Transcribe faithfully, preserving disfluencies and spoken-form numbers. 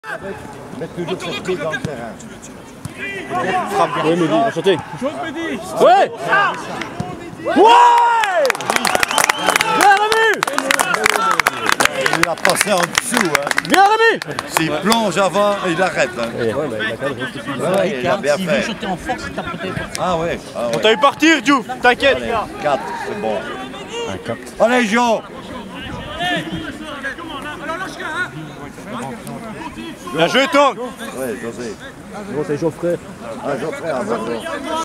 Mets toujours cette pied dans le terrain. Frappe. Oui, Mehdi, il va sauter. Ouais. Ouais. Ouais. Bien remis. Il a passé en dessous. Hein. Bien remis. S'il plonge avant, il arrête. Hein. Ouais, ouais, il a bien fait. S'il veut en force, il tape peut-être. Ah ouais. Ah, ouais. On t'a vu partir, Diouf, t'inquiète. quatre, c'est bon. Un cap. Allez, Jo. Bien joué, Tong. Ouais, José. Bon, c'est Geoffrey. Ah, Geoffrey, ah, bravo.